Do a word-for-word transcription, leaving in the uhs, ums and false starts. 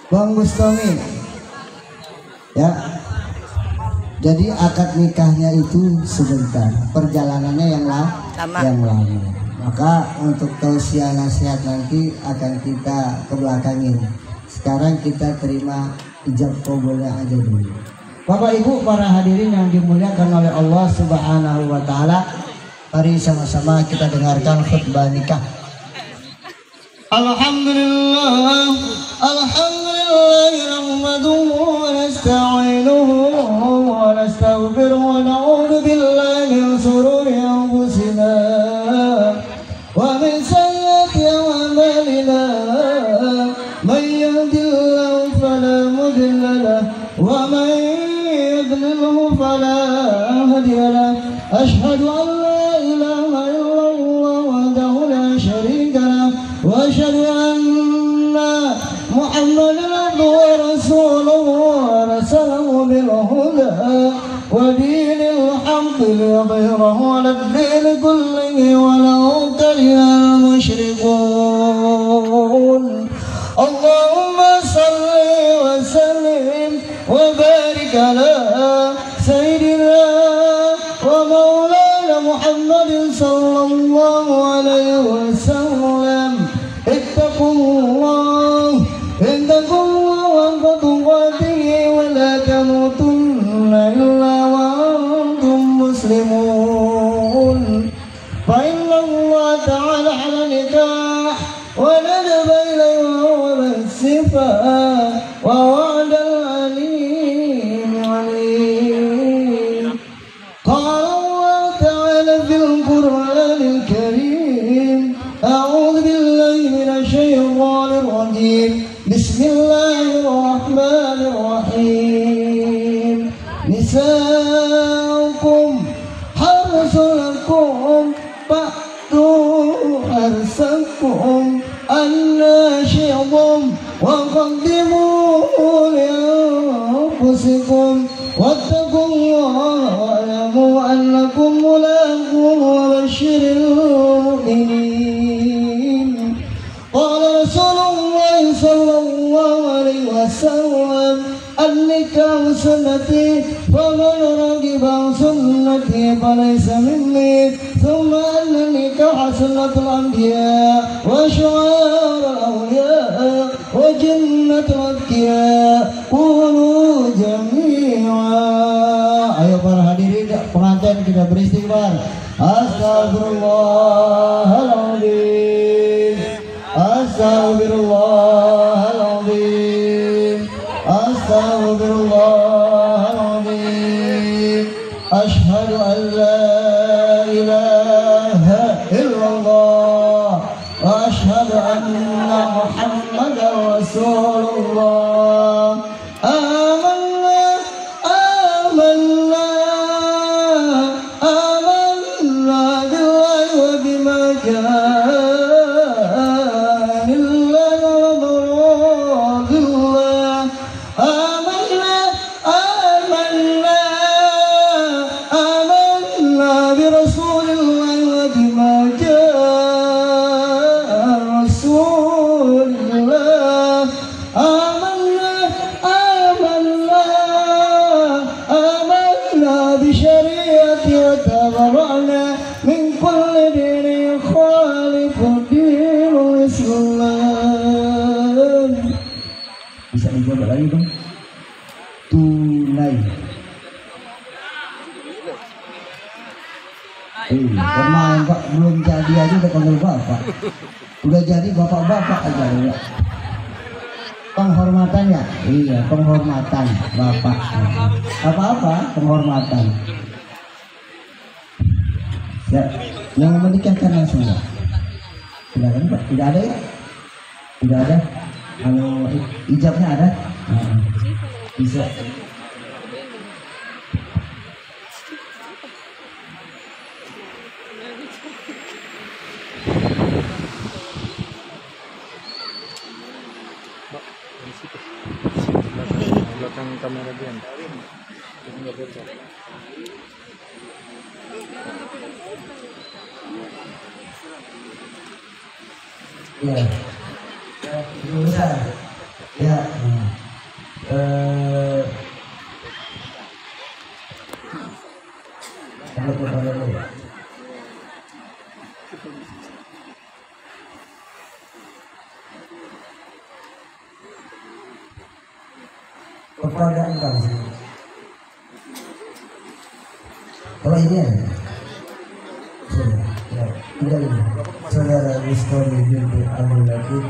Bang Bustami. Ya. Jadi akad nikahnya itu sebentar, perjalanannya yang lama, yang lama. Maka untuk tausiah nasihat nanti akan kita kebelakangin. Sekarang kita terima ijab qabulnya aja dulu. Bapak Ibu para hadirin yang dimuliakan oleh Allah Subhanahu wa taala, mari sama-sama kita dengarkan khutbah nikah. Alhamdulillah, alhamdulillah nahmaduhu wa nasta'inuhu wa nastaghfiruhu wa na'udzu billahi min shururi anfusina wa min sayyiati a'malina. Man yahdihillahu fala mudilla lahu wa man yudlilhu fala hadiya lahu. Asyhadu an la ilaha illallah wahdahu la syarika lahu wa asyhadu anna Muhammadan abduhu wa rasuluhu arsalahu bil huda wa dinil haqqi liyudhhirahu 'ala ad-din kullihi walau karihal musyrikun. Allahumma salli wa sallim wa barik ala sayyidina wa maulana Muhammadin sallallahu alaihi wasallam. Ittaqullah, ittaqullah haqqa tuqatih wa la tamutunna illa wa antum muslimun. Fa inna Allah ta'ala 'ala nikah wa nadaba ilayhi wa sifah wa wa'dal alim alim. Qala Allah ta'ala fil Qur'anil Karim, a'udzu billahi minasy syaithanir rajim. Bismillahirrahmanirrahim. Nisaukum harsun lakum fa'tu harsakum anna syi'tum wa qaddimu li anfusikum wattaqullaha wa'lamu annakum mulaquhu wa basyiril mu'minin. Qala Rasulullah sallallahu alaihi wasallam, an-nikahu sunnati faman raghiba an sunnati falaysa minni. Thumma anna an-nikaha sunnatul anbiya wa syu'arul awliya wa jannatul atqiya. Qulu jami'a. Ayo para hadirin pengantin kita beristighfar. Astagfirullahaladzim, Astagfirullahaladzim, Astagfirullahaladzim. Asyhadu an la ilaha illallah wa asyhadu anna Muhammadan Rasulullah. Amanna, amanna, amanna billahi wa bima jaa lagi dong. Tunai. Eh, pemain Pak belum jadi aja udah panggil bapak. Udah jadi bapak-bapak aja ya. Penghormatannya, iya penghormatan bapak. Apa-apa penghormatan. Ya, yang menikahkan langsung ya. Tidak ada Pak, tidak ada ya? Tidak ada. Kalau ijabnya ada. Nah, bisa. Belakang kamera dia. Ya. Ya, ya. Ada kepada Allah. Kepada engkau. Kalau ini ya, sudah, ya, tinggal ini. Saudara Rizkoni binti Abdul Latif